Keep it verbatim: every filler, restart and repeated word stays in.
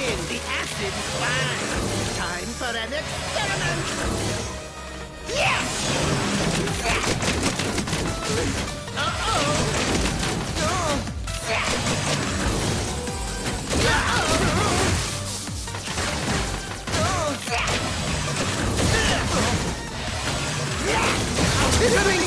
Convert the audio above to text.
in the acid spine. Time for an experiment. Yes! Uh-oh! It's